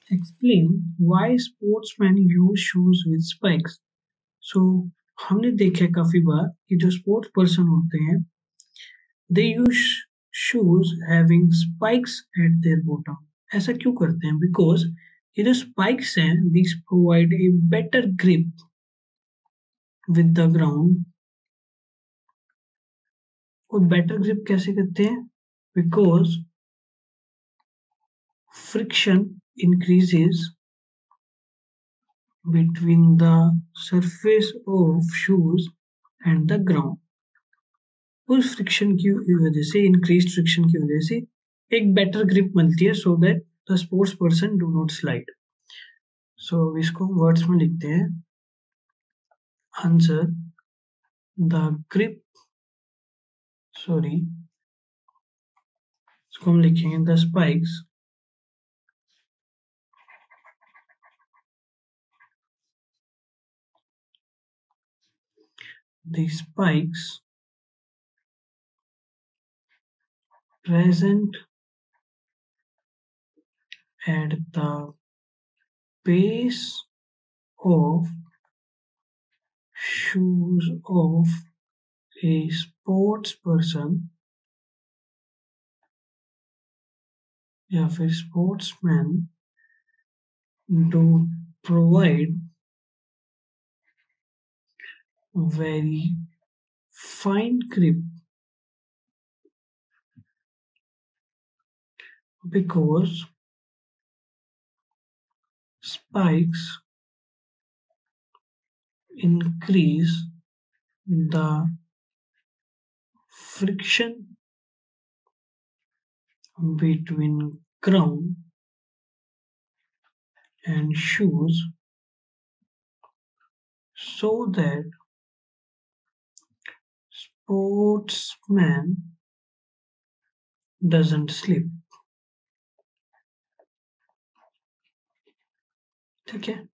Explain why sportsmen use shoes with spikes. So हमने देखा है काफी बार कि जो स्पोर्ट्स पर्सन होते हैं they use shoes having spikes at their bottom. ऐसा क्यों करते हैं? बिकॉज ये जो स्पाइक्स हैं this provide a better grip with the ground. और बेटर ग्रिप कैसे करते हैं? Because friction increases between the surface of shoes and the ground. उस फ्रिक्शन की वजह से इंक्रीज फ्रिक्शन की वजह से एक बेटर ग्रिप मिलती है so that the sports person do not slide. So इसको वर्ड्स में लिखते हैं. आंसर द ग्रिप सॉरी इसको हम लिखेंगे the spikes the spikes present at the base of shoes of a sports person या फिर sportsman do provide very fine grip because spikes increase the friction between ground and shoes so that sportsman doesn't slip. ठीक है.